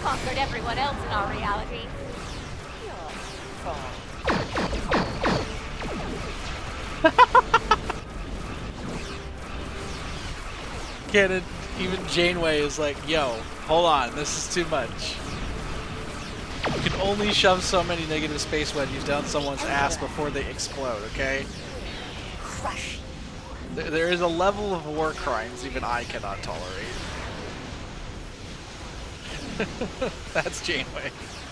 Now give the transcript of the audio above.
conquered everyone else in our reality. Cannon, even Janeway is like, yo, hold on, this is too much. You can only shove so many negative space wedgies down someone's ass before they explode, okay? Crush. There is a level of war crimes even I cannot tolerate. That's Janeway.